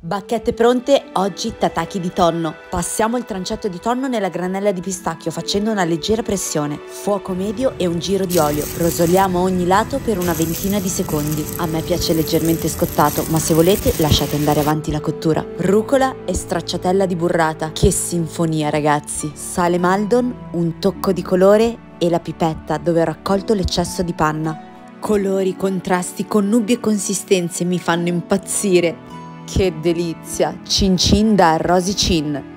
Bacchette pronte, oggi tataki di tonno. Passiamo il trancetto di tonno nella granella di pistacchio facendo una leggera pressione. Fuoco medio e un giro di olio. Rosoliamo ogni lato per una ventina di secondi. A me piace leggermente scottato, ma se volete lasciate andare avanti la cottura. Rucola e stracciatella di burrata. Che sinfonia, ragazzi! Sale Maldon, un tocco di colore e la pipetta dove ho raccolto l'eccesso di panna. Colori, contrasti, connubi e consistenze mi fanno impazzire. Che delizia! Cin cin da Rosy Cin.